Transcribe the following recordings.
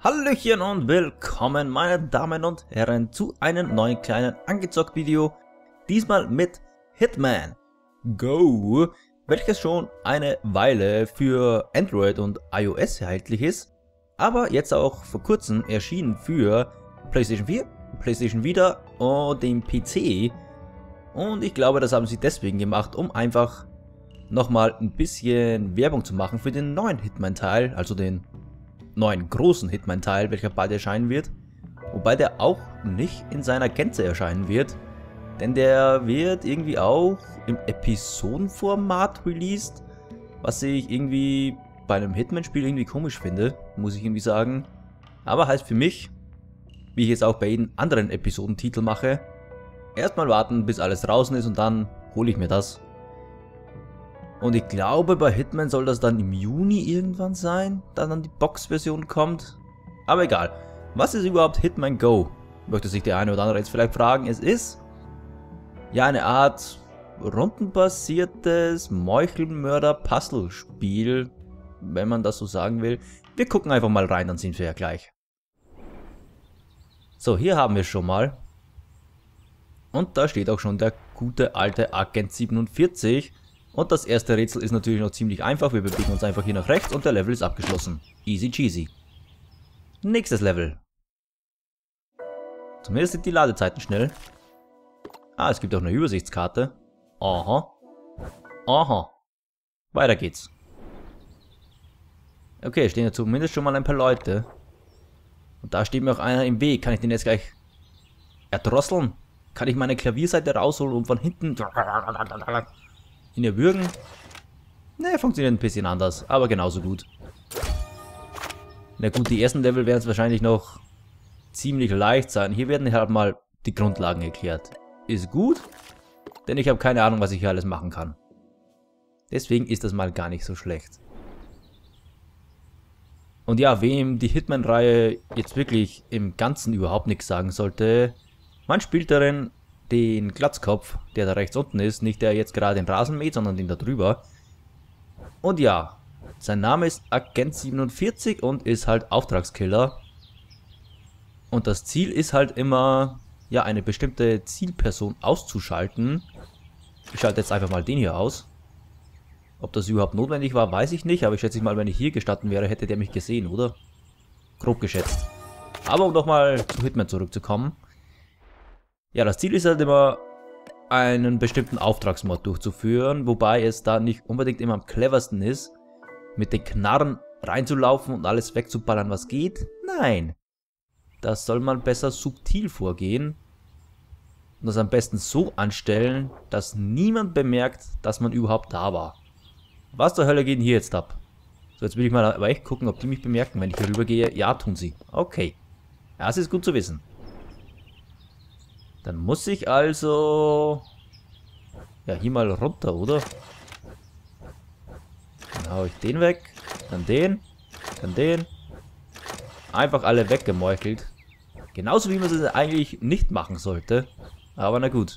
Hallöchen und willkommen, meine Damen und Herren, zu einem neuen kleinen Angezockt-Video. Diesmal mit Hitman Go, welches schon eine Weile für Android und iOS erhältlich ist, aber jetzt auch vor kurzem erschienen für PlayStation 4, PlayStation Vita und den PC. Und ich glaube, das haben sie deswegen gemacht, um einfach nochmal ein bisschen Werbung zu machen für den neuen Hitman-Teil, also den neuen großen Hitman-Teil, welcher bald erscheinen wird. Wobei der auch nicht in seiner Gänze erscheinen wird, denn der wird irgendwie auch im Episodenformat released, was ich irgendwie bei einem Hitman-Spiel irgendwie komisch finde, muss ich irgendwie sagen. Aber heißt für mich, wie ich jetzt auch bei jedem anderen Episodentitel mache, erstmal warten, bis alles draußen ist und dann hole ich mir das. Und ich glaube, bei Hitman soll das dann im Juni irgendwann sein, da dann die Box-Version kommt. Aber egal. Was ist überhaupt Hitman Go? Möchte sich der eine oder andere jetzt vielleicht fragen. Es ist ja eine Art rundenbasiertes Meuchelmörder-Puzzle-Spiel, wenn man das so sagen will. Wir gucken einfach mal rein, dann sind wir ja gleich. So, hier haben wir es schon mal. Und da steht auch schon der gute alte Agent 47. Und das erste Rätsel ist natürlich noch ziemlich einfach. Wir bewegen uns einfach hier nach rechts und der Level ist abgeschlossen. Easy cheesy. Nächstes Level. Zumindest sind die Ladezeiten schnell. Ah, es gibt auch eine Übersichtskarte. Aha. Aha. Weiter geht's. Okay, stehen ja zumindest schon mal ein paar Leute. Und da steht mir auch einer im Weg. Kann ich den jetzt gleich erdrosseln? Kann ich meine Klavierseite rausholen und von hinten ihn erwürgen? Ne, funktioniert ein bisschen anders, aber genauso gut. Na gut, die ersten Level werden es wahrscheinlich noch ziemlich leicht sein. Hier werden halt mal die Grundlagen erklärt. Ist gut, denn ich habe keine Ahnung, was ich hier alles machen kann. Deswegen ist das mal gar nicht so schlecht. Und ja, wem die Hitman-Reihe jetzt wirklich im Ganzen überhaupt nichts sagen sollte, man spielt darin den Glatzkopf, der da rechts unten ist, nicht der jetzt gerade den Rasen mäht, sondern den da drüber. Und ja, sein Name ist Agent 47 und ist halt Auftragskiller. Und das Ziel ist halt immer, ja, eine bestimmte Zielperson auszuschalten. Ich schalte jetzt einfach mal den hier aus. Ob das überhaupt notwendig war, weiß ich nicht, aber ich schätze mal, wenn ich hier gestanden wäre, hätte der mich gesehen, oder? Grob geschätzt. Aber um nochmal zu Hitman zurückzukommen. Ja, das Ziel ist halt immer, einen bestimmten Auftragsmord durchzuführen, wobei es da nicht unbedingt immer am cleversten ist, mit den Knarren reinzulaufen und alles wegzuballern, was geht. Nein, das soll man besser subtil vorgehen und das am besten so anstellen, dass niemand bemerkt, dass man überhaupt da war. Was zur Hölle geht denn hier jetzt ab? So, jetzt will ich mal aber echt gucken, ob die mich bemerken, wenn ich hier rüber gehe. Ja, tun sie. Okay, das ist gut zu wissen. Dann muss ich also ja hier mal runter, oder? Dann hau ich den weg, dann den, dann den. Einfach alle weggemeuchelt. Genauso wie man es eigentlich nicht machen sollte. Aber na gut.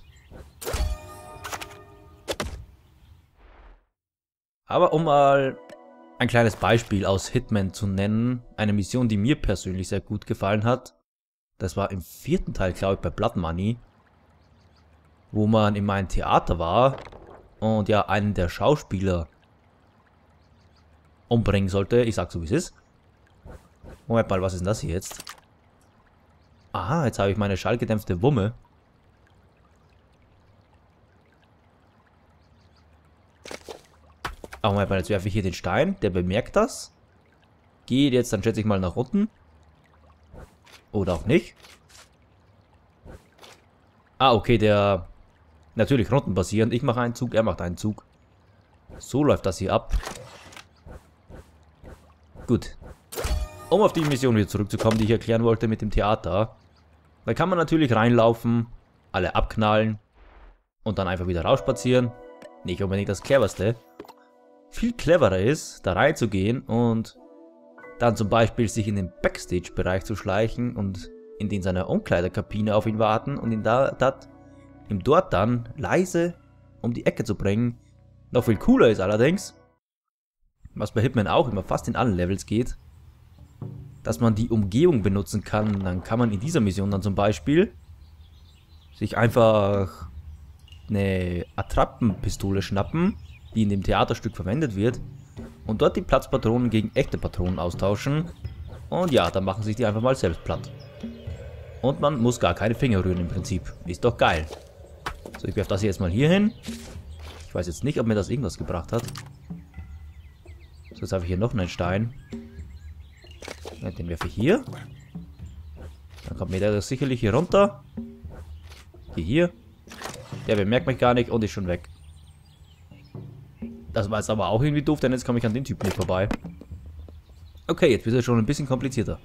Aber um mal ein kleines Beispiel aus Hitman zu nennen, eine Mission, die mir persönlich sehr gut gefallen hat. Das war im 4. Teil, glaube ich, bei Blood Money, wo man in meinem Theater war und ja einen der Schauspieler umbringen sollte. Ich sag so, wie es ist. Moment mal, was ist denn das hier jetzt? Aha, jetzt habe ich meine schallgedämpfte Wumme. Aber Moment mal, jetzt werfe ich hier den Stein. Der bemerkt das. Geht jetzt dann, schätze ich mal, nach unten. Oder auch nicht. Ah, okay, der natürlich rundenbasierend. Ich mache einen Zug, er macht einen Zug. So läuft das hier ab. Gut. Um auf die Mission wieder zurückzukommen, die ich erklären wollte mit dem Theater. Da kann man natürlich reinlaufen, alle abknallen und dann einfach wieder rausspazieren. Nicht unbedingt das cleverste. Viel cleverer ist, da reinzugehen und dann zum Beispiel sich in den Backstage-Bereich zu schleichen und in den seiner Umkleidekabine auf ihn warten und ihn dort dann leise um die Ecke zu bringen. Noch viel cooler ist allerdings, was bei Hitman auch immer fast in allen Levels geht, dass man die Umgehung benutzen kann. Dann kann man in dieser Mission dann zum Beispiel sich einfach eine Attrappenpistole schnappen, die in dem Theaterstück verwendet wird, und dort die Platzpatronen gegen echte Patronen austauschen. Und ja, dann machen sich die einfach mal selbst platt. Und man muss gar keine Finger rühren im Prinzip. Ist doch geil. So, ich werfe das jetzt mal hier hin. Ich weiß jetzt nicht, ob mir das irgendwas gebracht hat. So, jetzt habe ich hier noch einen Stein. Ja, den werfe ich hier. Dann kommt mir der sicherlich hier runter. Hier. Der bemerkt mich gar nicht und ist schon weg. Das war jetzt aber auch irgendwie doof, denn jetzt komme ich an den Typen nicht vorbei. Okay, jetzt wird es schon ein bisschen komplizierter.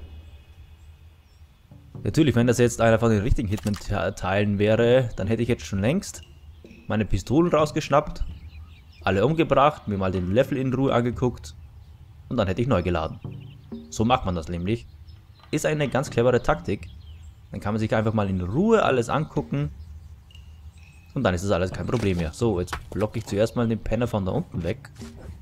Natürlich, wenn das jetzt einer von den richtigen Hitman-Teilen wäre, dann hätte ich jetzt schon längst meine Pistolen rausgeschnappt, alle umgebracht, mir mal den Level in Ruhe angeguckt und dann hätte ich neu geladen. So macht man das nämlich. Ist eine ganz clevere Taktik. Dann kann man sich einfach mal in Ruhe alles angucken und dann ist das alles kein Problem mehr. So, jetzt blocke ich zuerst mal den Penner von da unten weg.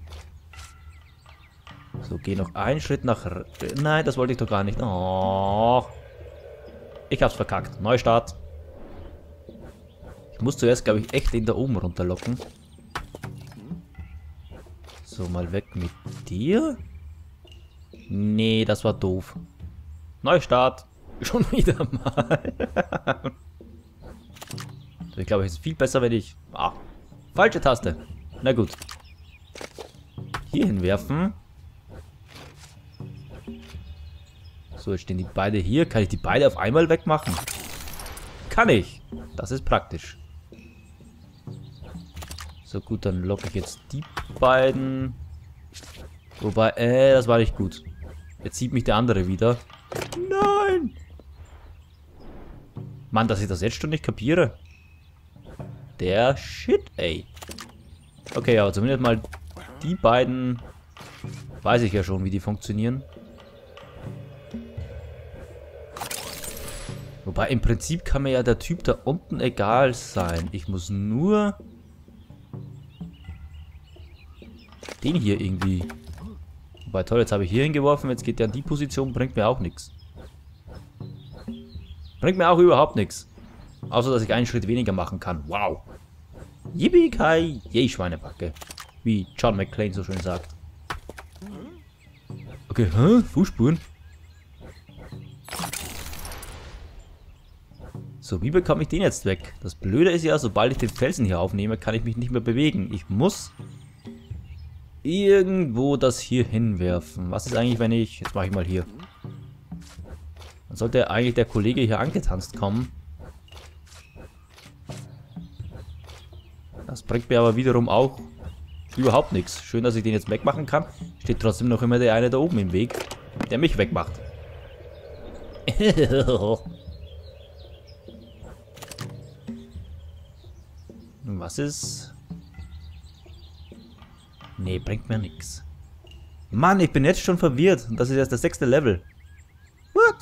So, gehe noch einen Schritt nach... Nein, das wollte ich doch gar nicht. Oh. Ich hab's verkackt. Neustart. Ich muss zuerst, glaube ich, echt den da oben runterlocken. So, mal weg mit dir. Nee, das war doof. Neustart. Schon wieder mal. So, ich glaube, es ist viel besser, wenn ich... Ah, falsche Taste. Na gut. Hier hinwerfen. So, jetzt stehen die beide hier. Kann ich die beide auf einmal wegmachen? Kann ich. Das ist praktisch. So, gut, dann locke ich jetzt die beiden. Wobei, das war nicht gut. Jetzt sieht mich der andere wieder. Nein! Mann, dass ich das jetzt schon nicht kapiere. Der Shit, ey. Okay, aber zumindest mal die beiden weiß ich ja schon, wie die funktionieren. Wobei im Prinzip kann mir ja der Typ da unten egal sein. Ich muss nur den hier irgendwie... Wobei toll, jetzt habe ich hier hingeworfen, jetzt geht der in die Position, bringt mir auch nichts. Bringt mir auch überhaupt nichts. Außer, dass ich einen Schritt weniger machen kann. Wow. Yippie-kai, yay, Schweinebacke. Wie John McClane so schön sagt. Okay, hä? Fußspuren? So, wie bekomme ich den jetzt weg? Das Blöde ist ja, sobald ich den Felsen hier aufnehme, kann ich mich nicht mehr bewegen. Ich muss irgendwo das hier hinwerfen. Was ist eigentlich, wenn ich... Jetzt mache ich mal hier. Dann sollte eigentlich der Kollege hier angetanzt kommen. Das bringt mir aber wiederum auch überhaupt nichts. Schön, dass ich den jetzt wegmachen kann. Steht trotzdem noch immer der eine da oben im Weg, der mich wegmacht. Was ist... Nee, bringt mir nichts. Mann, ich bin jetzt schon verwirrt. Das ist erst das 6. Level. What?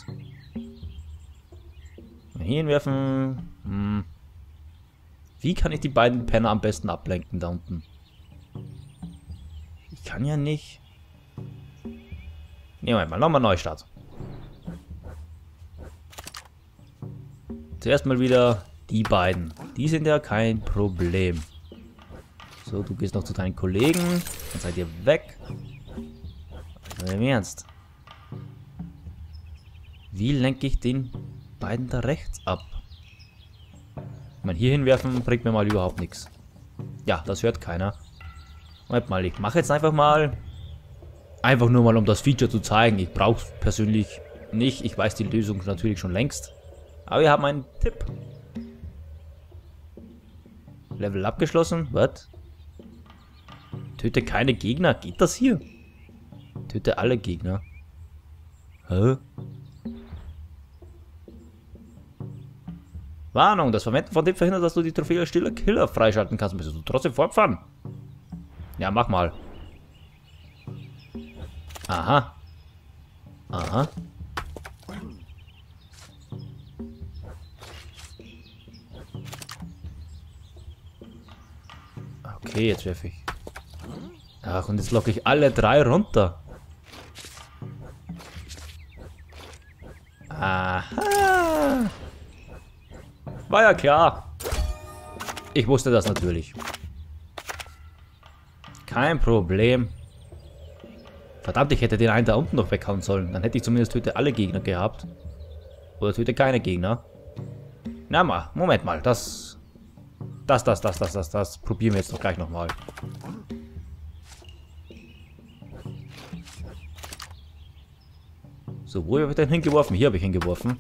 Hier hinwerfen. Wie kann ich die beiden Penner am besten ablenken da unten? Ich kann ja nicht... Nee, Moment mal, nochmal Neustart. Zuerst mal wieder die beiden. Die sind ja kein Problem. So, du gehst noch zu deinen Kollegen. Dann seid ihr weg. Also im Ernst. Wie lenke ich den beiden da rechts ab? Ich meine, hier hinwerfen bringt mir mal überhaupt nichts. Ja, das hört keiner. Moment mal, ich mache jetzt einfach mal. Einfach nur mal, um das Feature zu zeigen. Ich brauche es persönlich nicht. Ich weiß die Lösung natürlich schon längst. Aber wir haben einen Tipp. Level abgeschlossen. Was? Töte keine Gegner. Geht das hier? Töte alle Gegner. Hä? Warnung, das Verwenden von dem verhindert, dass du die Trophäe Stiller Killer freischalten kannst. Müsstest du trotzdem fortfahren? Ja, mach mal. Aha. Aha. Okay, jetzt werfe ich. Ach, und jetzt locke ich alle drei runter. Aha. War ja klar. Ich wusste das natürlich. Kein Problem. Verdammt, ich hätte den einen da unten noch weghauen sollen. Dann hätte ich zumindest töte alle Gegner gehabt. Oder töte keine Gegner. Na mal, Moment mal. Das probieren wir jetzt doch gleich nochmal. So, wo habe ich denn hingeworfen? Hier habe ich hingeworfen.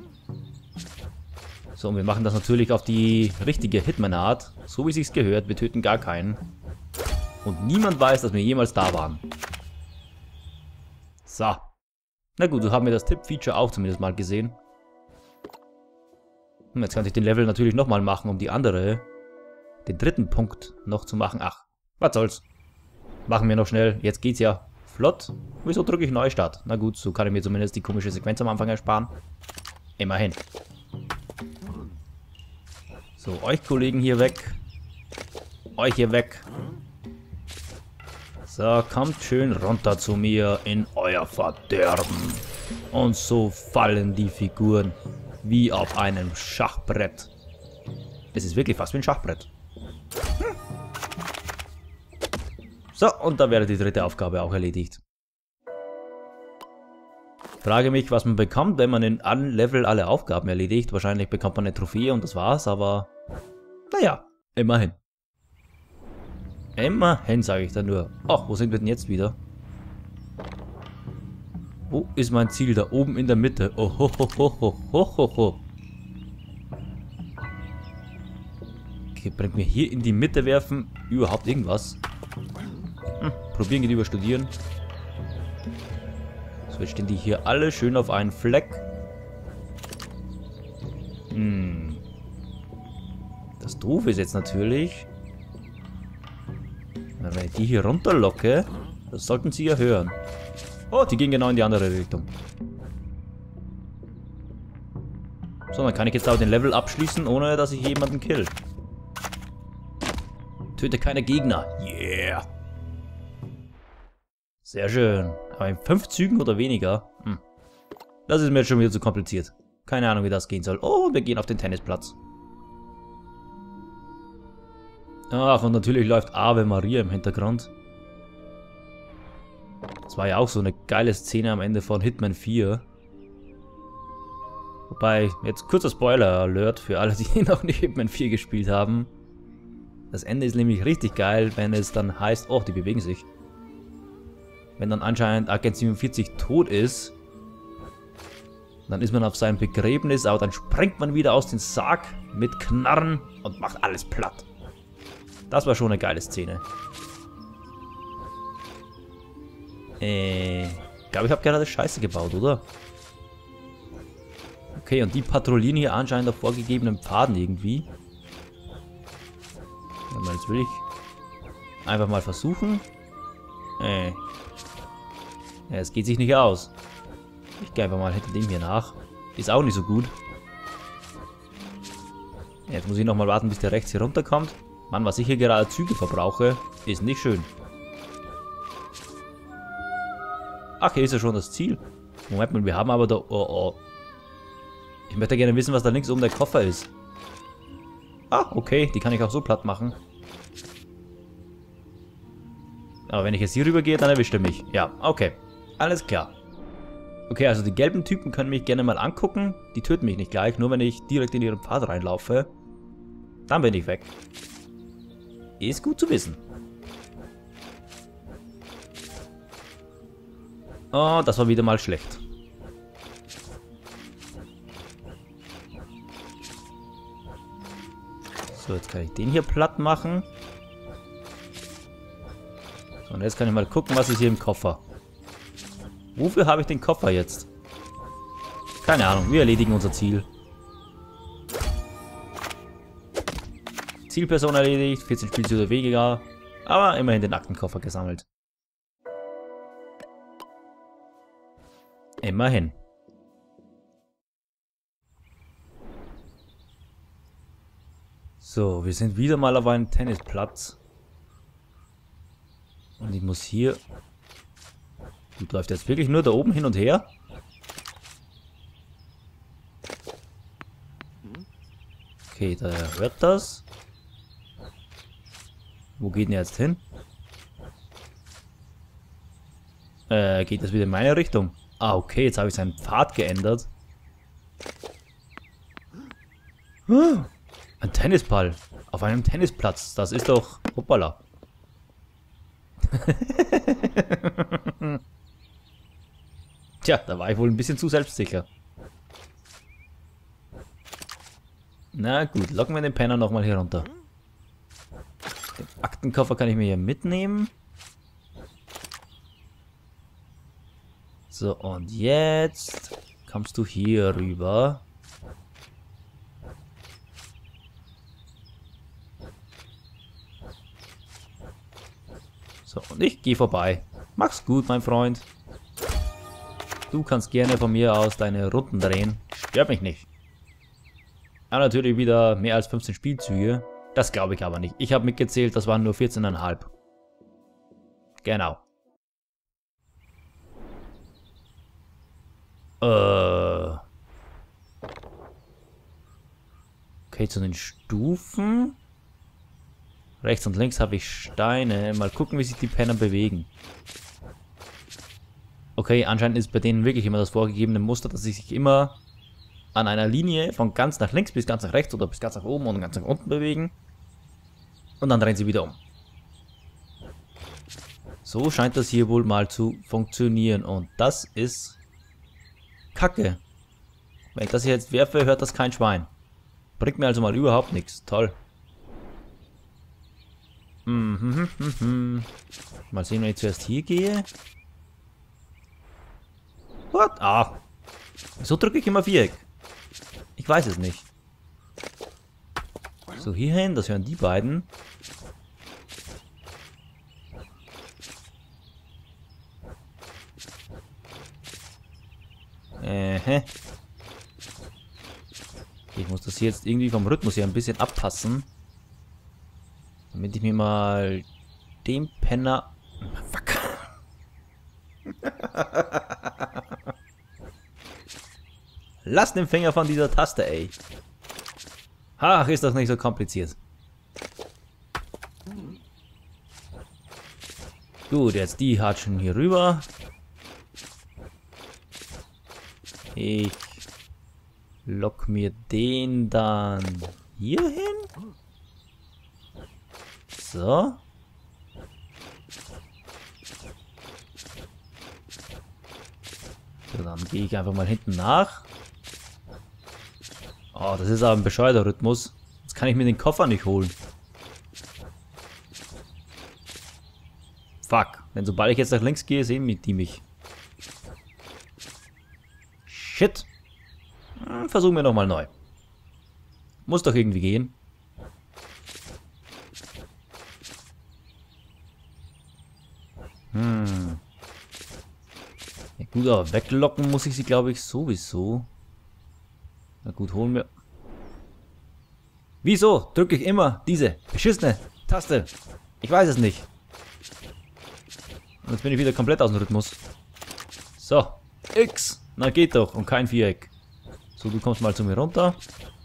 So, und wir machen das natürlich auf die richtige Hitman-Art. So wie es sich gehört. Wir töten gar keinen. Und niemand weiß, dass wir jemals da waren. So. Na gut, so haben wir das Tipp-Feature auch zumindest mal gesehen. Und jetzt kann ich den Level natürlich nochmal machen, um den dritten Punkt noch zu machen. Ach, was soll's. Machen wir noch schnell. Jetzt geht's ja flott. Wieso drücke ich Neustart? Na gut, so kann ich mir zumindest die komische Sequenz am Anfang ersparen. Immerhin. So, euch Kollegen hier weg. Euch hier weg. So, kommt schön runter zu mir in euer Verderben. Und so fallen die Figuren wie auf einem Schachbrett. Es ist wirklich fast wie ein Schachbrett. So, und da wäre die dritte Aufgabe auch erledigt. Frage mich, was man bekommt, wenn man in allen Level alle Aufgaben erledigt. Wahrscheinlich bekommt man eine Trophäe und das war's, aber naja, immerhin. Immerhin, sage ich dann nur. Ach, wo sind wir denn jetzt wieder? Wo ist mein Ziel? Da oben in der Mitte. Oh, ho, ho, ho, ho, ho, ho, ho. Okay, bringt mir hier in die Mitte werfen überhaupt irgendwas? Probieren geht über studieren. So, jetzt stehen die hier alle schön auf einen Fleck. Das Doofe ist jetzt natürlich, wenn ich die hier runterlocke, das sollten sie ja hören. Oh, die gehen genau in die andere Richtung. So, dann kann ich jetzt auch den Level abschließen, ohne dass ich jemanden kill. Töte keine Gegner. Yeah. Sehr schön. Aber in 5 Zügen oder weniger? Das ist mir jetzt schon wieder zu kompliziert. Keine Ahnung, wie das gehen soll. Oh, wir gehen auf den Tennisplatz. Ach, und natürlich läuft Ave Maria im Hintergrund. Das war ja auch so eine geile Szene am Ende von Hitman 4. Wobei, jetzt kurzer Spoiler-Alert für alle, die noch nicht Hitman 4 gespielt haben. Das Ende ist nämlich richtig geil, wenn es dann heißt, oh, die bewegen sich. Wenn dann anscheinend Agent 47 tot ist, dann ist man auf seinem Begräbnis, aber dann springt man wieder aus dem Sarg mit Knarren und macht alles platt. Das war schon eine geile Szene. Ich glaube, ich habe gerade Scheiße gebaut, oder? Okay, und die patrouillieren hier anscheinend auf vorgegebenen Pfaden irgendwie. Jetzt will ich einfach mal versuchen. Ja, es geht sich nicht aus. Ich gehe einfach mal hinter dem hier nach. Ist auch nicht so gut. Jetzt muss ich nochmal warten, bis der rechts hier runterkommt. Mann, was ich hier gerade Züge verbrauche, ist nicht schön. Ach, hier ist ja schon das Ziel. Moment mal, wir haben aber da... Oh. Ich möchte gerne wissen, was da links oben der Koffer ist. Ah, okay, die kann ich auch so platt machen. Aber wenn ich jetzt hier rüber gehe, dann erwischt er mich. Ja, okay. Alles klar. Okay, also die gelben Typen können mich gerne mal angucken. Die töten mich nicht gleich, nur wenn ich direkt in ihren Pfad reinlaufe. Dann bin ich weg. Ist gut zu wissen. Oh, das war wieder mal schlecht. So, jetzt kann ich den hier platt machen. So, und jetzt kann ich mal gucken, was ist hier im Koffer. Wofür habe ich den Koffer jetzt? Keine Ahnung, wir erledigen unser Ziel. Zielperson erledigt, 14 Spielzüge weniger, aber immerhin den Aktenkoffer gesammelt. Immerhin. So, wir sind wieder mal auf einem Tennisplatz. Und ich muss hier... Gut, läuft jetzt wirklich nur da oben hin und her? Okay, da hört das. Wo geht denn er jetzt hin? Geht das wieder in meine Richtung? Ah, okay, jetzt habe ich seinen Pfad geändert. Ein Tennisball. Auf einem Tennisplatz. Das ist doch... Hoppala. Tja, da war ich wohl ein bisschen zu selbstsicher. Na gut, locken wir den Penner nochmal hier runter. Den Aktenkoffer kann ich mir hier mitnehmen. So, und jetzt kommst du hier rüber. So, und ich gehe vorbei. Mach's gut, mein Freund. Du kannst gerne von mir aus deine Runden drehen. Stört mich nicht. Ja, natürlich wieder mehr als 15 Spielzüge. Das glaube ich aber nicht. Ich habe mitgezählt, das waren nur 14,5. Genau. Okay, zu den Stufen. Rechts und links habe ich Steine. Mal gucken, wie sich die Penner bewegen. Okay, anscheinend ist bei denen wirklich immer das vorgegebene Muster, dass sie sich immer an einer Linie von ganz nach links bis ganz nach rechts oder bis ganz nach oben und ganz nach unten bewegen. Und dann drehen sie wieder um. So scheint das hier wohl mal zu funktionieren. Und das ist Kacke. Wenn ich das hier jetzt werfe, hört das kein Schwein. Bringt mir also mal überhaupt nichts. Toll. Mal sehen, wenn ich zuerst hier gehe. What? Ah. So drücke ich immer Viereck. Ich weiß es nicht. So, hierhin, das hören die beiden. Ich muss das hier jetzt irgendwie vom Rhythmus her ein bisschen abpassen. Damit ich mir mal den Penner... Fuck. Lass den Finger von dieser Taste, ey. Ach, ist das nicht so kompliziert. Gut, jetzt die hatschen hier rüber. Ich lock mir den dann hier hin. So. So, dann gehe ich einfach mal hinten nach. Oh, das ist aber ein bescheuerter Rhythmus. Jetzt kann ich mir den Koffer nicht holen. Fuck. Denn sobald ich jetzt nach links gehe, sehen die mich. Shit. Versuchen wir nochmal neu. Muss doch irgendwie gehen. Ja gut, aber weglocken muss ich sie, glaube ich, sowieso. Na gut, holen wir... Wieso drücke ich immer diese beschissene Taste? Ich weiß es nicht. Und jetzt bin ich wieder komplett aus dem Rhythmus. So, X. Na geht doch. Und kein Viereck. So, du kommst mal zu mir runter.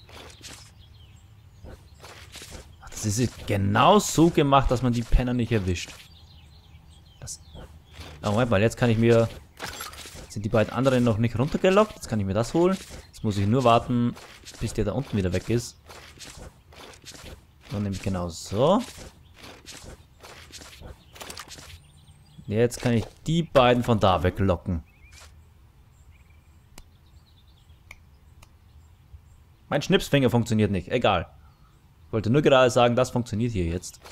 Ach, das ist genau so gemacht, dass man die Penner nicht erwischt. Das... Oh, Moment mal, jetzt kann ich mir... Sind die beiden anderen noch nicht runtergelockt? Jetzt kann ich mir das holen. Jetzt muss ich nur warten, bis der da unten wieder weg ist. Dann nämlich genau so. Jetzt kann ich die beiden von da weglocken. Mein Schnipsfinger funktioniert nicht. Egal. Ich wollte nur gerade sagen, das funktioniert hier jetzt.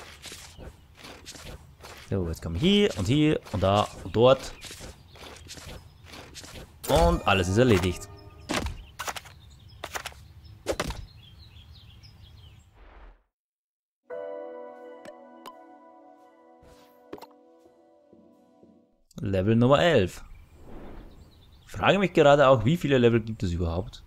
So, jetzt kommen wir hier und da und dort. Und alles ist erledigt. Level Nummer 11. Ich frage mich gerade auch, wie viele Level gibt es überhaupt?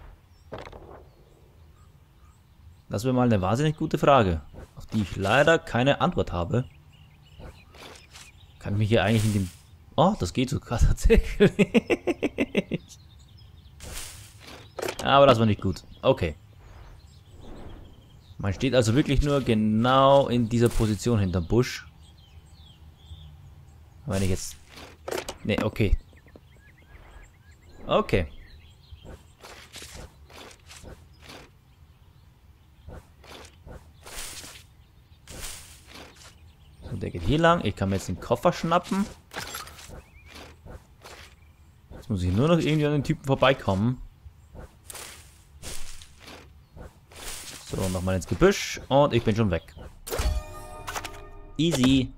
Das wäre mal eine wahnsinnig gute Frage, auf die ich leider keine Antwort habe. Kann ich mich hier eigentlich in dem... Oh, das geht sogar tatsächlich. Aber das war nicht gut. Okay. Man steht also wirklich nur genau in dieser Position hinterm Busch. Wenn ich jetzt... Ne, okay. Okay. So, der geht hier lang. Ich kann mir jetzt den Koffer schnappen. Jetzt muss ich nur noch irgendwie an den Typen vorbeikommen. So, nochmal ins Gebüsch. Und ich bin schon weg. Easy.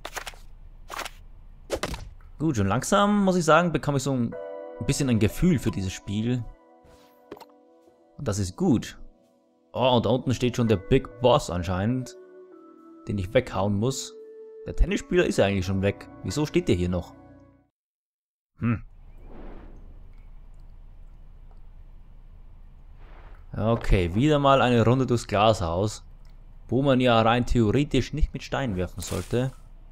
Gut, schon langsam, muss ich sagen, bekomme ich so ein bisschen ein Gefühl für dieses Spiel. Und das ist gut. Oh, und da unten steht schon der Big Boss anscheinend, den ich weghauen muss. Der Tennisspieler ist ja eigentlich schon weg. Wieso steht der hier noch? Okay, wieder mal eine Runde durchs Glashaus, wo man ja rein theoretisch nicht mit Steinen werfen sollte.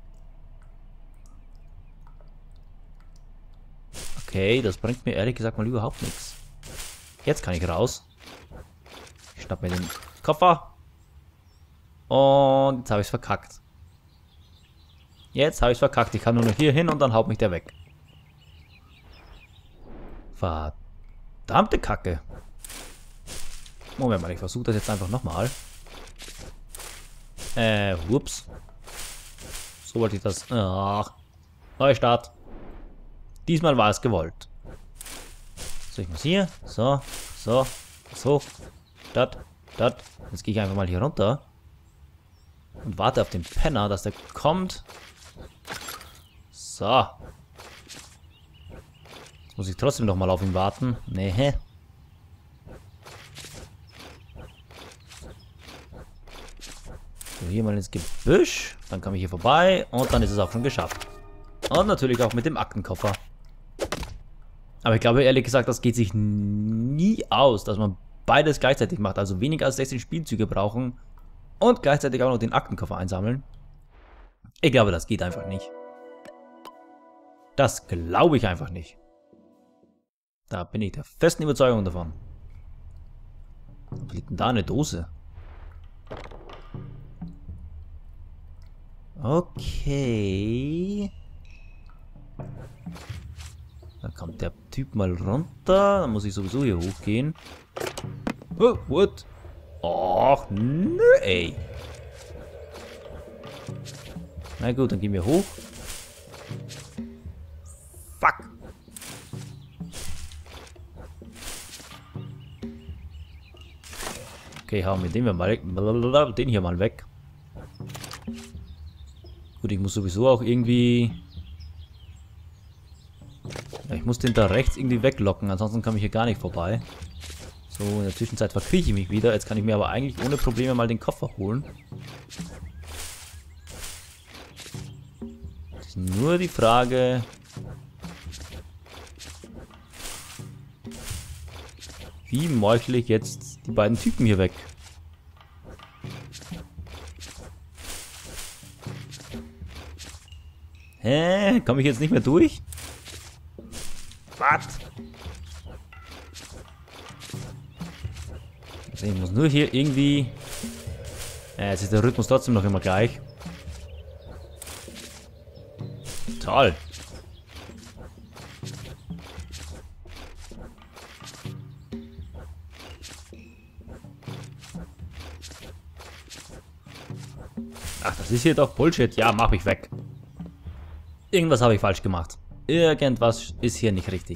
Okay, das bringt mir ehrlich gesagt mal überhaupt nichts. Jetzt kann ich raus. Ich schnapp mir den Koffer. Und jetzt habe ich es verkackt. Jetzt habe ich es verkackt. Ich kann nur noch hier hin und dann haut mich der weg. Verdammte Kacke. Moment mal, ich versuche das jetzt einfach nochmal. Whoops. So wollte ich das. Ach. Neustart. Diesmal war es gewollt. So, ich muss hier. So. Dat. Jetzt gehe ich einfach mal hier runter. Und warte auf den Penner, dass der kommt. So. Jetzt muss ich trotzdem noch mal auf ihn warten. Nee. So, hier mal ins Gebüsch. Dann komme ich hier vorbei. Und dann ist es auch schon geschafft. Und natürlich auch mit dem Aktenkoffer. Aber ich glaube ehrlich gesagt, das geht sich nie aus, dass man beides gleichzeitig macht. Also weniger als 16 Spielzüge brauchen und gleichzeitig auch noch den Aktenkoffer einsammeln. Ich glaube, das geht einfach nicht. Das glaube ich einfach nicht. Da bin ich der festen Überzeugung davon. Wo liegt denn da eine Dose? Okay. Da kommt der Typ mal runter. Dann muss ich sowieso hier hochgehen. Oh, what? Och, nö, ey. Na gut, dann gehen wir hoch. Fuck. Okay, hauen wir den hier mal weg. Gut, ich muss sowieso auch irgendwie... Ja, ich muss den da rechts irgendwie weglocken, ansonsten komme ich hier gar nicht vorbei. So, in der Zwischenzeit verkrieche ich mich wieder. Jetzt kann ich mir aber eigentlich ohne Probleme mal den Koffer holen. Das ist nur die Frage... Wie meuchle ich jetzt die beiden Typen hier weg? Hä? Komme ich jetzt nicht mehr durch? Was? Also ich muss nur hier irgendwie... jetzt ist der Rhythmus trotzdem noch immer gleich. Toll. Ach, das ist hier doch Bullshit. Ja, mach mich weg. Irgendwas habe ich falsch gemacht. Irgendwas ist hier nicht richtig.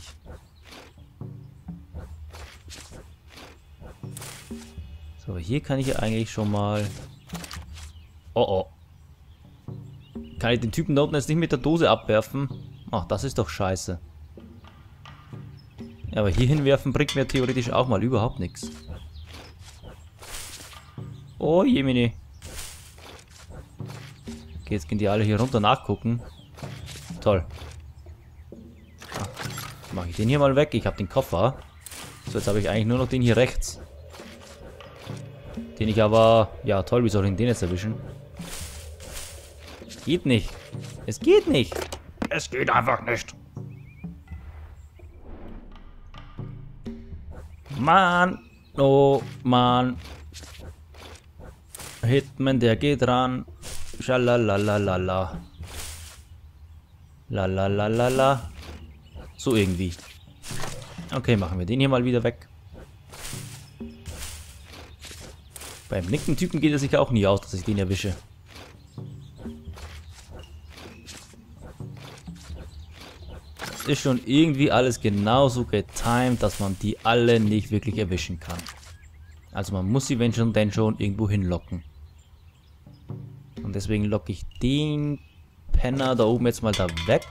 So, hier kann ich ja eigentlich schon mal... Oh. Kann ich den Typen da unten jetzt nicht mit der Dose abwerfen? Ach, das ist doch scheiße. Ja, aber hier hinwerfen bringt mir theoretisch auch mal überhaupt nichts. Oh, Jemine. Okay, jetzt gehen die alle hier runter nachgucken. Toll. Mache ich den hier mal weg. Ich habe den Koffer. So, jetzt habe ich eigentlich nur noch den hier rechts. Den ich aber... Ja, toll, wie soll ich den jetzt erwischen? Geht nicht. Es geht nicht. Es geht einfach nicht. Mann. Oh, Mann. Hitman, der geht ran. Schalalalala. Lalalala. So irgendwie. Okay, machen wir den hier mal wieder weg. Beim linken Typen geht es sich auch nie aus, dass ich den erwische. Es ist schon irgendwie alles genauso getimed, dass man die alle nicht wirklich erwischen kann. Also man muss sie, wenn schon, denn schon irgendwo hinlocken. Und deswegen locke ich den Penner da oben jetzt mal da weg.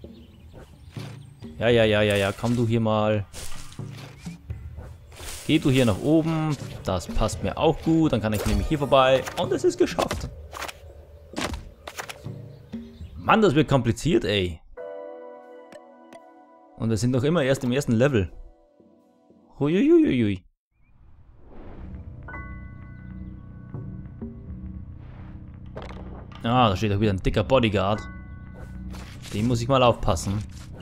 Ja, komm du hier mal. Geh du hier nach oben. Das passt mir auch gut. Dann kann ich nämlich hier vorbei. Und es ist geschafft. Mann, das wird kompliziert, ey. Und wir sind doch immer erst im ersten Level. Huiuiuiui. Ah, da steht doch wieder ein dicker Bodyguard. Den muss ich mal aufpassen.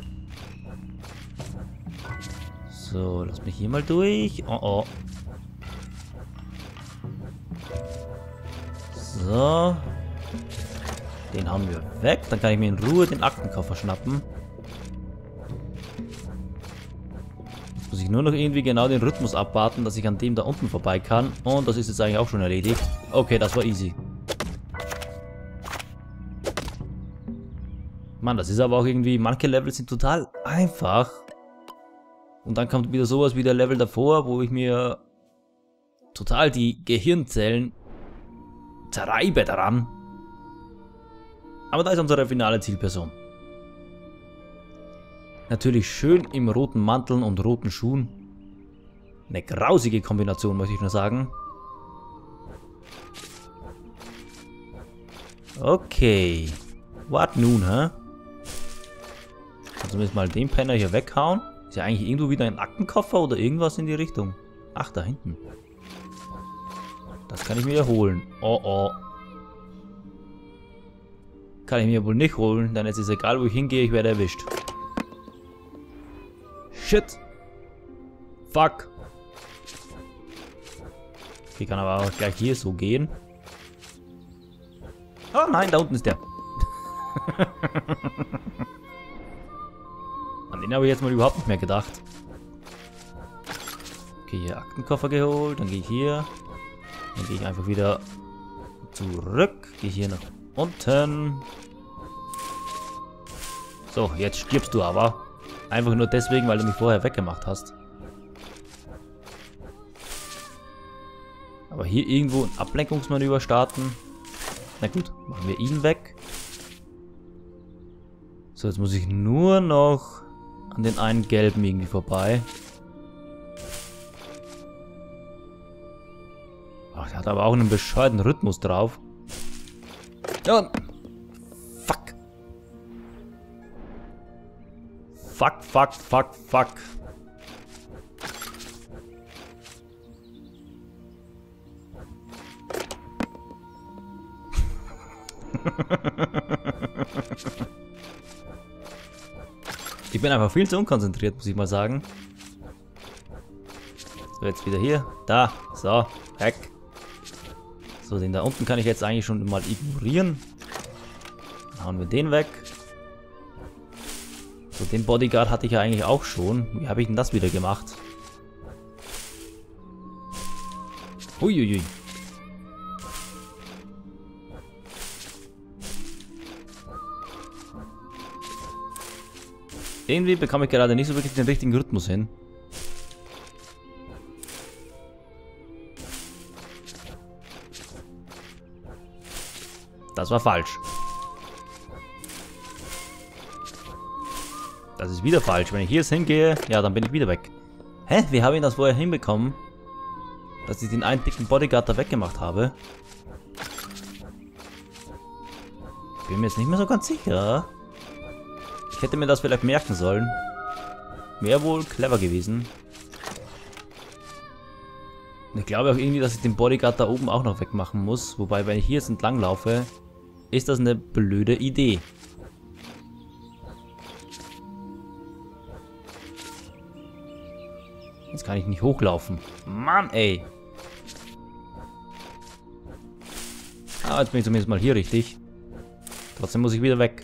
So, lass mich hier mal durch. Oh oh. So. Den haben wir weg. Dann kann ich mir in Ruhe den Aktenkoffer schnappen. Jetzt muss ich nur noch irgendwie genau den Rhythmus abwarten, dass ich an dem da unten vorbei kann. Und das ist jetzt eigentlich auch schon erledigt. Okay, das war easy. Mann, das ist aber auch irgendwie, manche Level sind total einfach. Und dann kommt wieder sowas wie der Level davor, wo ich mir total die Gehirnzellen zerreibe daran. Aber da ist unsere finale Zielperson. Natürlich schön im roten Mantel und roten Schuhen. Eine grausige Kombination, möchte ich nur sagen. Okay. Was nun, hä? Zumindest mal den Penner hier weghauen. Ist ja eigentlich irgendwo wieder ein Aktenkoffer oder irgendwas in die Richtung. Ach, da hinten. Das kann ich mir ja holen. Oh, oh. Kann ich mir wohl nicht holen, denn es ist egal, wo ich hingehe, ich werde erwischt. Shit. Fuck. Okay, kann aber auch gleich hier so gehen. Oh nein, da unten ist der. An den habe ich jetzt mal überhaupt nicht mehr gedacht. Okay, hier Aktenkoffer geholt. Dann gehe ich hier. Dann gehe ich einfach wieder zurück. Gehe hier nach unten. So, jetzt stirbst du aber. Einfach nur deswegen, weil du mich vorher weggemacht hast. Aber hier irgendwo ein Ablenkungsmanöver starten. Na gut, machen wir ihn weg. So, jetzt muss ich nur noch an den einen gelben irgendwie vorbei. Ach, der hat aber auch einen bescheuerten Rhythmus drauf. Ja. Fuck. Fuck, fuck, fuck, fuck. Ich bin einfach viel zu unkonzentriert, muss ich mal sagen. So, jetzt wieder hier. Da. So. Weg. So, den da unten kann ich jetzt eigentlich schon mal ignorieren. Dann hauen wir den weg. So, den Bodyguard hatte ich ja eigentlich auch schon. Wie habe ich denn das wieder gemacht? Huiuiui. Irgendwie bekomme ich gerade nicht so wirklich den richtigen Rhythmus hin. Das war falsch. Das ist wieder falsch. Wenn ich hier jetzt hingehe, ja, dann bin ich wieder weg. Hä? Wie habe ich das vorher hinbekommen? Dass ich den einen dicken Bodyguard da weggemacht habe? Bin mir jetzt nicht mehr so ganz sicher. Ich hätte mir das vielleicht merken sollen. Wäre wohl clever gewesen. Und ich glaube auch irgendwie, dass ich den Bodyguard da oben auch noch wegmachen muss. Wobei, wenn ich hier jetzt entlang laufe, ist das eine blöde Idee. Jetzt kann ich nicht hochlaufen. Mann, ey. Ah, jetzt bin ich zumindest mal hier richtig. Trotzdem muss ich wieder weg.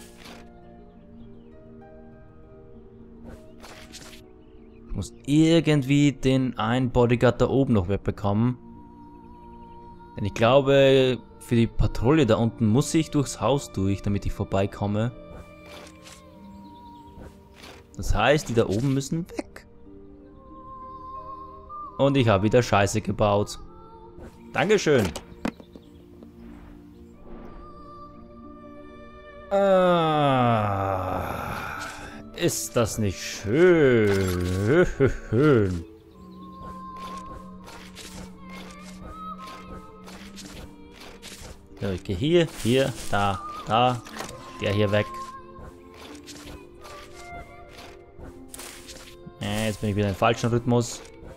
Ich muss irgendwie den einen Bodyguard da oben noch wegbekommen. Denn ich glaube, für die Patrouille da unten muss ich durchs Haus durch, damit ich vorbeikomme. Das heißt, die da oben müssen weg. Und ich habe wieder Scheiße gebaut. Dankeschön. Ist das nicht schön? So, ich gehe hier, da, der hier weg. Jetzt bin ich wieder im falschen Rhythmus.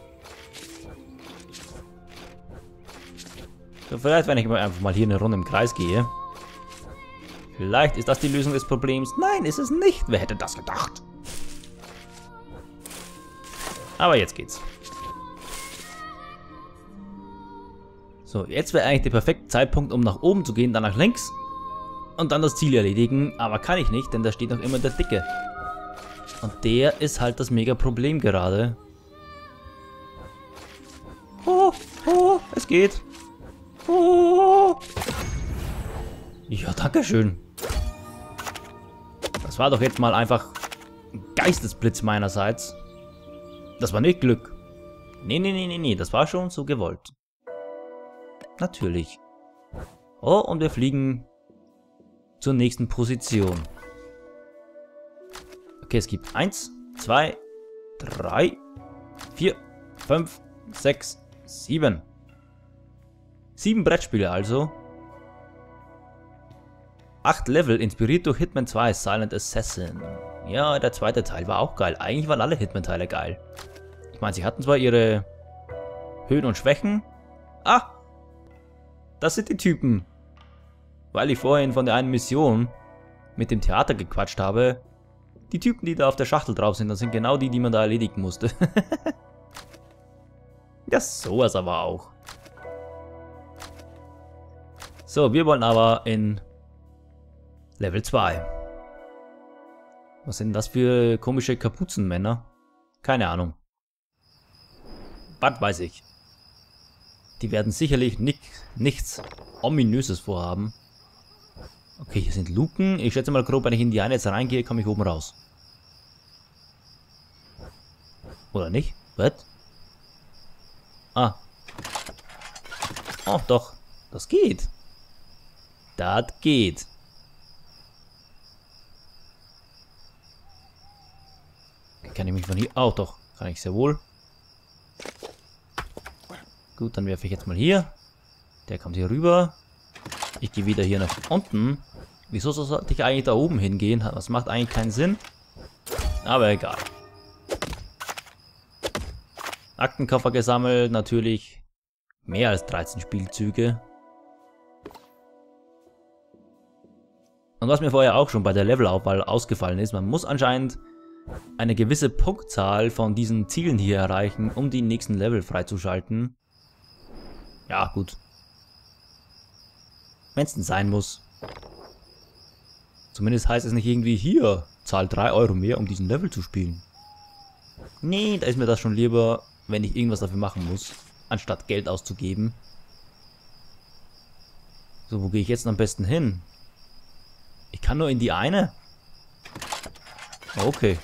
So, vielleicht, wenn ich einfach mal hier eine Runde im Kreis gehe. Vielleicht ist das die Lösung des Problems. Nein, ist es nicht. Wer hätte das gedacht? Aber jetzt geht's. So, jetzt wäre eigentlich der perfekte Zeitpunkt, um nach oben zu gehen, dann nach links. Und dann das Ziel erledigen. Aber kann ich nicht, denn da steht noch immer der Dicke. Und der ist halt das Mega-Problem gerade. Oh, es geht. Oh. Ja, dankeschön. Das war doch jetzt mal einfach ein Geistesblitz meinerseits. Das war nicht Glück. Nee, das war schon so gewollt. Natürlich. Oh, und wir fliegen zur nächsten Position. Okay, es gibt 1, 2, 3, 4, 5, 6, 7. 7 Brettspiele also. 8 Level, inspiriert durch Hitman 2 Silent Assassin. Ja, der zweite Teil war auch geil. Eigentlich waren alle Hitman-Teile geil. Ich meine, sie hatten zwar ihre Höhen und Schwächen. Ah! Das sind die Typen. Weil ich vorhin von der einen Mission mit dem Theater gequatscht habe. Die Typen, die da auf der Schachtel drauf sind, das sind genau die, die man da erledigen musste. Ja, sowas aber auch. So, wir wollen aber in Level 2. Was sind das für komische Kapuzenmänner? Keine Ahnung. Was weiß ich. Die werden sicherlich nichts Ominöses vorhaben. Okay, hier sind Luken. Ich schätze mal grob, wenn ich in die eine jetzt reingehe, komme ich oben raus. Oder nicht? Was? Ah. Oh, doch. Das geht. Das geht. Kann ich mich von hier... Oh, doch. Kann ich sehr wohl. Gut, dann werfe ich jetzt mal hier. Der kommt hier rüber. Ich gehe wieder hier nach unten. Wieso sollte ich eigentlich da oben hingehen? Das macht eigentlich keinen Sinn. Aber egal. Aktenkoffer gesammelt. Natürlich mehr als 13 Spielzüge. Und was mir vorher auch schon bei der Levelauswahl ausgefallen ist, man muss anscheinend eine gewisse Punktzahl von diesen Zielen hier erreichen, um die nächsten Level freizuschalten. Ja, gut. Wenn es denn sein muss. Zumindest heißt es nicht irgendwie, hier, zahl 3 Euro mehr, um diesen Level zu spielen. Nee, da ist mir das schon lieber, wenn ich irgendwas dafür machen muss, anstatt Geld auszugeben. So, wo gehe ich jetzt am besten hin? Ich kann nur in die eine. Okay.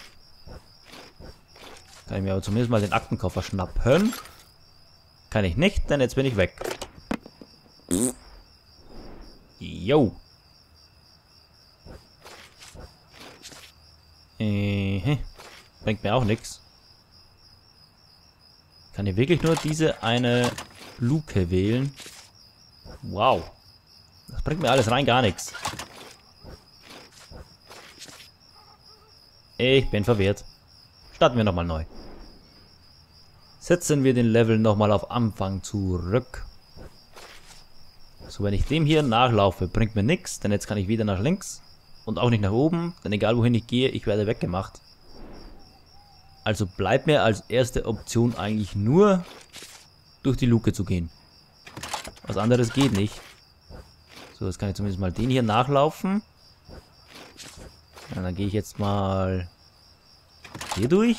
Kann ich mir aber zumindest mal den Aktenkoffer schnappen. Kann ich nicht, denn jetzt bin ich weg. Jo. Bringt mir auch nichts. Kann ich wirklich nur diese eine Luke wählen? Wow. Das bringt mir alles rein gar nichts. Ich bin verwirrt. Starten wir nochmal neu. Setzen wir den Level nochmal auf Anfang zurück. So, wenn ich dem hier nachlaufe, bringt mir nichts, denn jetzt kann ich wieder nach links und auch nicht nach oben, denn egal wohin ich gehe, ich werde weggemacht. Also bleibt mir als erste Option eigentlich nur durch die Luke zu gehen. Was anderes geht nicht. So, jetzt kann ich zumindest mal den hier nachlaufen. Ja, dann gehe ich jetzt mal hier durch.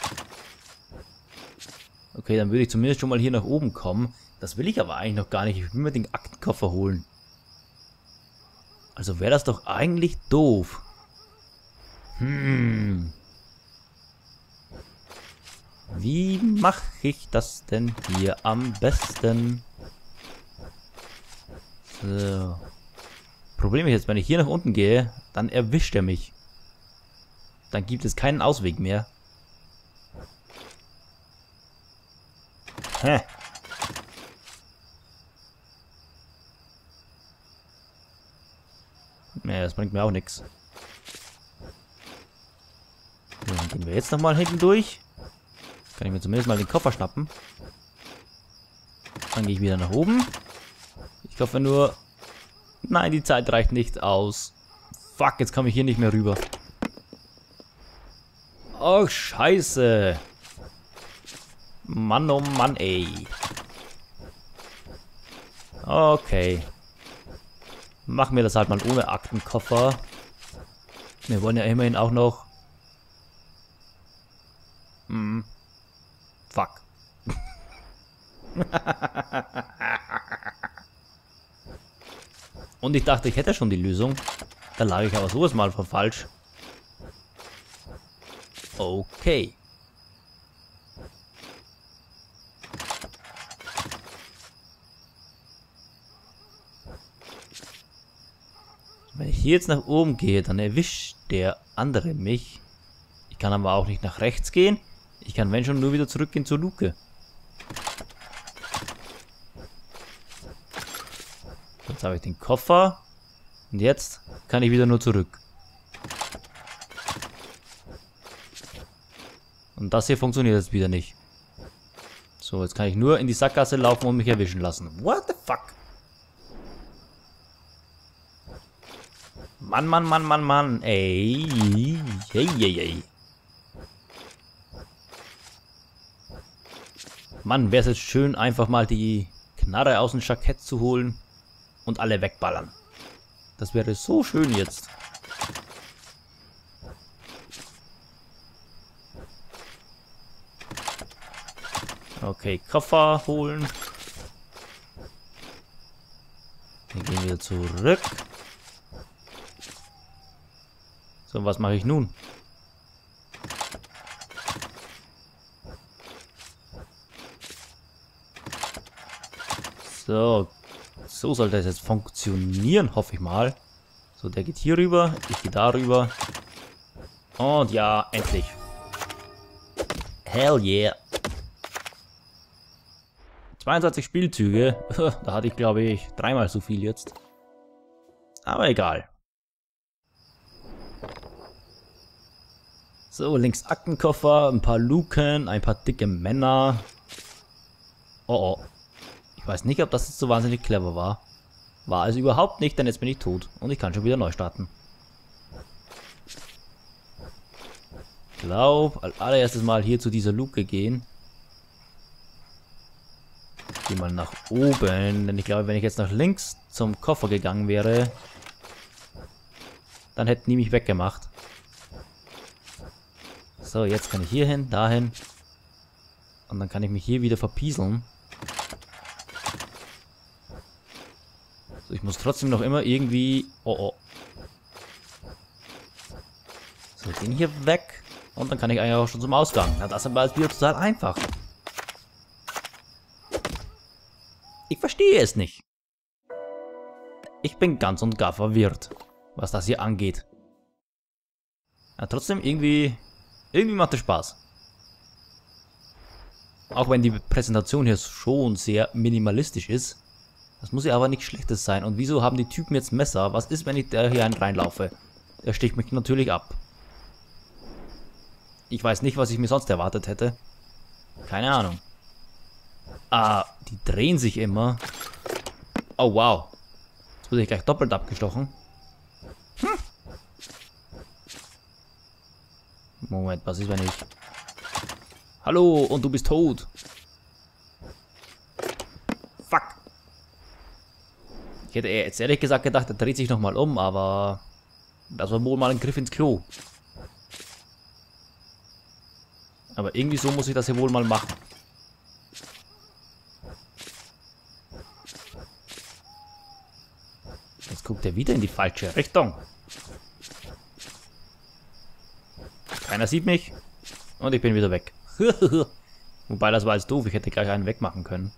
Okay, dann würde ich zumindest schon mal hier nach oben kommen. Das will ich aber eigentlich noch gar nicht. Ich will mir den Aktenkoffer holen. Also wäre das doch eigentlich doof. Wie mache ich das denn hier am besten? So. Problem ist jetzt, wenn ich hier nach unten gehe, dann erwischt er mich. Dann gibt es keinen Ausweg mehr. Hä? Nee, das bringt mir auch nichts. So, dann gehen wir jetzt nochmal hinten durch. Kann ich mir zumindest mal den Koffer schnappen. Dann gehe ich wieder nach oben. Ich hoffe nur... Nein, die Zeit reicht nicht aus. Fuck, jetzt komme ich hier nicht mehr rüber. Oh, scheiße. Mann, oh Mann, ey. Okay. Machen wir das halt mal ohne Aktenkoffer. Wir wollen ja immerhin auch noch... Fuck. Und ich dachte, ich hätte schon die Lösung. Da lag ich aber sowas mal von falsch. Okay. Wenn ich hier jetzt nach oben gehe, dann erwischt der andere mich. Ich kann aber auch nicht nach rechts gehen. Ich kann, wenn schon, nur wieder zurückgehen zur Luke. Jetzt habe ich den Koffer. Und jetzt kann ich wieder nur zurück. Und das hier funktioniert jetzt wieder nicht. So, jetzt kann ich nur in die Sackgasse laufen und mich erwischen lassen. What the fuck? Mann, Mann, Mann, Mann, Mann. Ey. Ey, ey, ey. Mann, wäre es jetzt schön, einfach mal die Knarre aus dem Jackett zu holen und alle wegballern. Das wäre so schön jetzt. Okay, Koffer holen. Dann gehen wir zurück. So, was mache ich nun? So, so sollte das jetzt funktionieren, hoffe ich mal. So, der geht hier rüber, ich gehe da rüber. Und ja, endlich. Hell yeah. 22 Spielzüge. Da hatte ich, glaube ich, dreimal so viel jetzt. Aber egal. So, links Aktenkoffer, ein paar Luken, ein paar dicke Männer. Oh oh. Ich weiß nicht, ob das jetzt so wahnsinnig clever war. War es überhaupt nicht, denn jetzt bin ich tot. Und ich kann schon wieder neu starten. Ich glaube, als allererstes mal hier zu dieser Luke gehen. Ich gehe mal nach oben, denn ich glaube, wenn ich jetzt nach links zum Koffer gegangen wäre, dann hätten die mich weggemacht. So, jetzt kann ich hier hin, dahin. Und dann kann ich mich hier wieder verpieseln. So, ich muss trotzdem noch immer irgendwie... Oh, oh. So, den hier weg. Und dann kann ich eigentlich auch schon zum Ausgang. Na, das war jetzt wieder total einfach. Ich verstehe es nicht. Ich bin ganz und gar verwirrt, was das hier angeht. Ja, trotzdem irgendwie macht es Spaß. Auch wenn die Präsentation hier schon sehr minimalistisch ist. Das muss ja aber nichts Schlechtes sein. Und wieso haben die Typen jetzt Messer? Was ist, wenn ich da hier reinlaufe? Der sticht mich natürlich ab. Ich weiß nicht, was ich mir sonst erwartet hätte. Keine Ahnung. Ah, die drehen sich immer. Oh, wow. Jetzt wurde ich gleich doppelt abgestochen. Moment, was ist, wenn ich... Hallo, und du bist tot. Fuck. hätte jetzt ehrlich gesagt gedacht, er dreht sich nochmal um, aber das war wohl mal ein Griff ins Klo. Aber irgendwie so muss ich das hier wohl mal machen. Jetzt guckt er wieder in die falsche Richtung. Keiner sieht mich. Und ich bin wieder weg. Wobei, das war jetzt doof. Ich hätte gleich einen wegmachen können.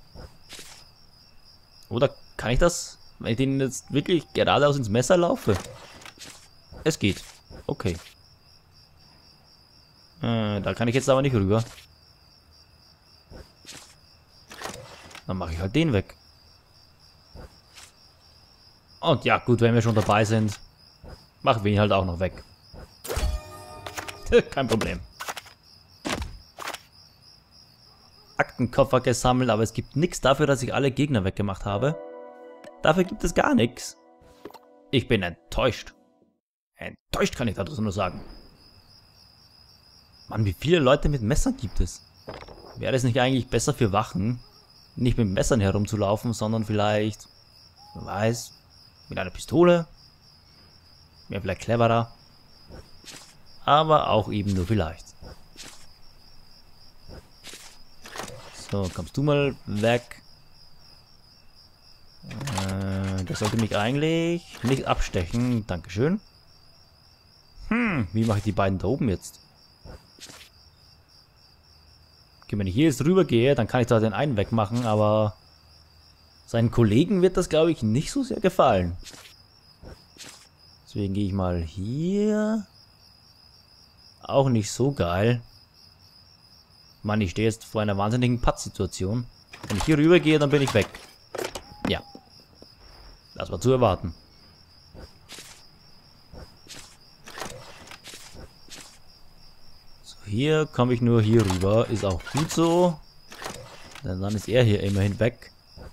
Oder kann ich das, wenn ich den jetzt wirklich geradeaus ins Messer laufe? Es geht. Okay. Da kann ich jetzt aber nicht rüber. Dann mache ich halt den weg. Und ja, gut, wenn wir schon dabei sind, machen wir ihn halt auch noch weg. Kein Problem. Aktenkoffer gesammelt, aber es gibt nichts dafür, dass ich alle Gegner weggemacht habe. Dafür gibt es gar nichts. Ich bin enttäuscht. Enttäuscht kann ich dazu nur sagen. Mann, wie viele Leute mit Messern gibt es? Wäre es nicht eigentlich besser für Wachen, nicht mit Messern herumzulaufen, sondern vielleicht, wer weiß, mit einer Pistole? Wäre vielleicht cleverer. Aber auch eben nur vielleicht. So, kommst du mal weg. Der sollte mich eigentlich nicht abstechen. Dankeschön. Wie mache ich die beiden da oben jetzt? Okay, wenn ich hier jetzt rüber gehe, dann kann ich da den einen wegmachen, aber seinen Kollegen wird das, glaube ich, nicht so sehr gefallen. Deswegen gehe ich mal hier. Auch nicht so geil. Mann, ich stehe jetzt vor einer wahnsinnigen Pattsituation. Wenn ich hier rüber gehe, dann bin ich weg. Ja. Das war zu erwarten. So, hier komme ich nur hier rüber. Ist auch gut so. Denn dann ist er hier immerhin weg.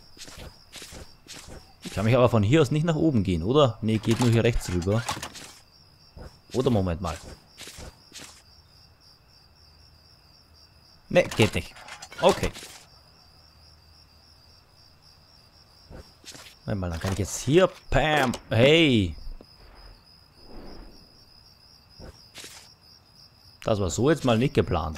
Ich kann mich aber von hier aus nicht nach oben gehen, oder? Ne, geht nur hier rechts rüber. Oder Moment mal. Ne, geht nicht. Okay. Moment mal, dann kann ich jetzt hier... Pam! Hey! Das war so jetzt mal nicht geplant.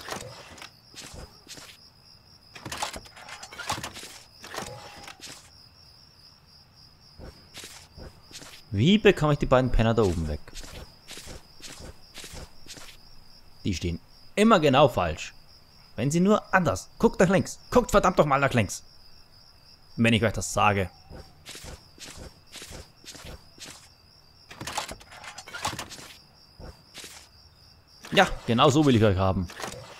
Wie bekomme ich die beiden Penner da oben weg? Die stehen immer genau falsch. Wenn sie nur anders. Guckt nach links. Guckt verdammt doch mal nach links. Wenn ich euch das sage. Ja, genau so will ich euch haben.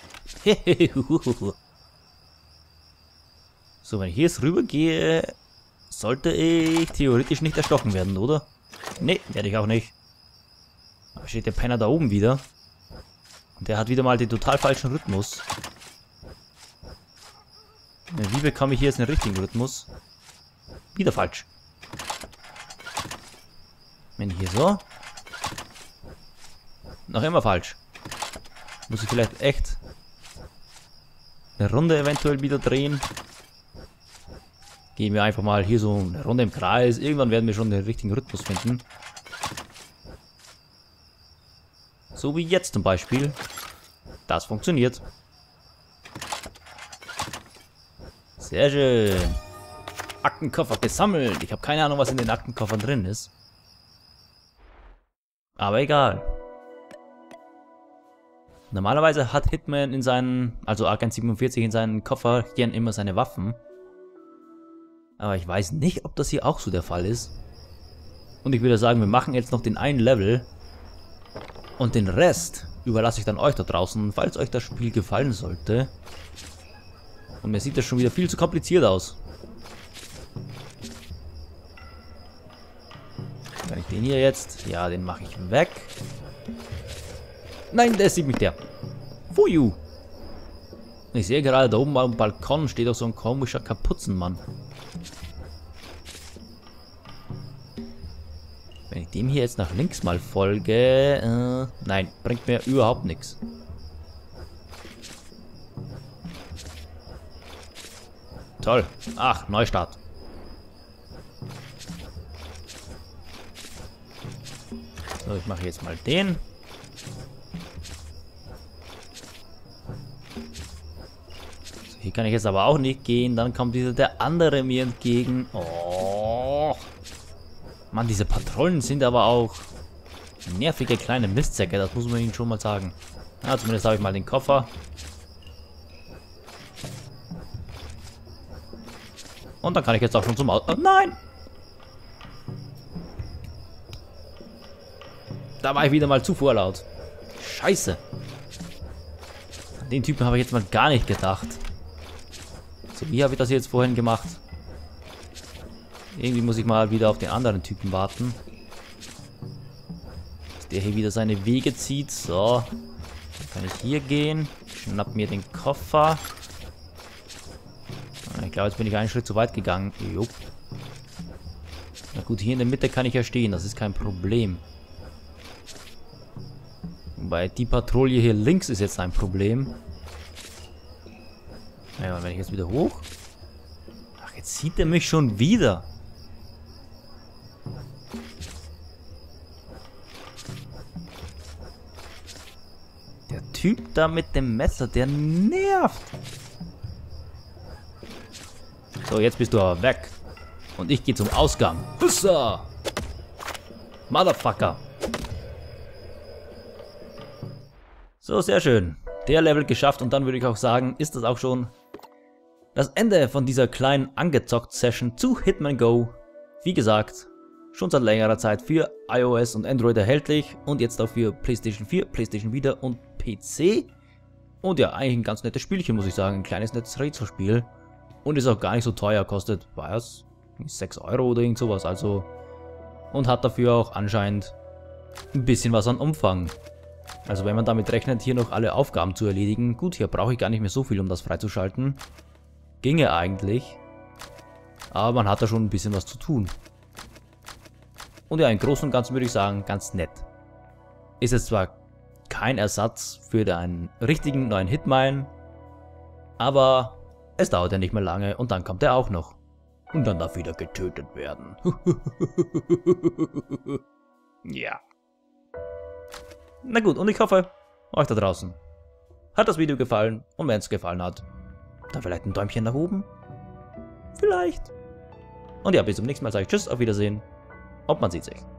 So, wenn ich hier jetzt rüber gehe, sollte ich theoretisch nicht erstochen werden, oder? Ne, werde ich auch nicht. Da steht der Penner da oben wieder. Und der hat wieder mal den total falschen Rhythmus. Wie bekomme ich hier jetzt einen richtigen Rhythmus? Wieder falsch. Wenn hier so. Noch immer falsch. Muss ich vielleicht echt eine Runde eventuell wieder drehen. Gehen wir einfach mal hier so eine Runde im Kreis. Irgendwann werden wir schon den richtigen Rhythmus finden. So wie jetzt zum Beispiel. Das funktioniert. Sehr schön. Aktenkoffer gesammelt. Ich habe keine Ahnung, was in den Aktenkoffern drin ist. Aber egal. Normalerweise hat Hitman in seinen, also Agent 47 in seinen Koffer gern immer seine Waffen. Aber ich weiß nicht, ob das hier auch so der Fall ist. Und ich würde sagen, wir machen jetzt noch den einen Level. Und den Rest überlasse ich dann euch da draußen, falls euch das Spiel gefallen sollte. Und mir sieht das schon wieder viel zu kompliziert aus. Kann ich den hier jetzt? Ja, den mache ich weg. Nein, der sieht mich der. Fuju. Ich sehe gerade da oben am Balkon steht auch so ein komischer Kapuzenmann. Wenn ich dem hier jetzt nach links mal folge... nein, bringt mir überhaupt nichts. Toll. Ach, Neustart. So, ich mache jetzt mal den. So, hier kann ich jetzt aber auch nicht gehen. Dann kommt der andere mir entgegen. Oh. Mann, diese Patrouillen sind aber auch nervige kleine Mistsäcke. Das muss man ihnen schon mal sagen. Ja, zumindest habe ich mal den Koffer. Und dann kann ich jetzt auch schon zum Auto. Oh, nein! Da war ich wieder mal zu vorlaut. Scheiße. An den Typen habe ich jetzt mal gar nicht gedacht. So, wie habe ich das jetzt vorhin gemacht? Irgendwie muss ich mal wieder auf den anderen Typen warten. Dass der hier wieder seine Wege zieht. So. Dann kann ich hier gehen. Schnapp mir den Koffer. Ich glaube, jetzt bin ich einen Schritt zu weit gegangen. Jupp. Na gut, hier in der Mitte kann ich ja stehen. Das ist kein Problem. Wobei die Patrouille hier links ist jetzt ein Problem. Naja, wenn ich jetzt wieder hoch... Ach, jetzt sieht er mich schon wieder. Der Typ da mit dem Messer, der nervt. So, jetzt bist du aber weg. Und ich gehe zum Ausgang. Hussa! Motherfucker. So, sehr schön. Der Level geschafft und dann würde ich auch sagen, ist das auch schon das Ende von dieser kleinen angezockt-Session zu Hitman Go. Wie gesagt, schon seit längerer Zeit für iOS und Android erhältlich und jetzt auch für PlayStation 4, PlayStation Vita und PC. Und ja, eigentlich ein ganz nettes Spielchen, muss ich sagen. Ein kleines nettes Rätselspiel. Und ist auch gar nicht so teuer, kostet, was? 6 € oder irgend sowas, also. Und hat dafür auch anscheinend ein bisschen was an Umfang. Also wenn man damit rechnet, hier noch alle Aufgaben zu erledigen. Gut, hier brauche ich gar nicht mehr so viel, um das freizuschalten. Ginge eigentlich. Aber man hat da schon ein bisschen was zu tun. Und ja, im Großen und Ganzen würde ich sagen, ganz nett. Ist jetzt zwar kein Ersatz für einen richtigen neuen Hitman, aber es dauert ja nicht mehr lange und dann kommt er auch noch. Und dann darf wieder getötet werden. Ja. Na gut, und ich hoffe, euch da draußen hat das Video gefallen. Und wenn es gefallen hat, dann vielleicht ein Däumchen nach oben. Vielleicht. Und ja, bis zum nächsten Mal sage ich Tschüss, auf Wiedersehen. Und man sieht sich.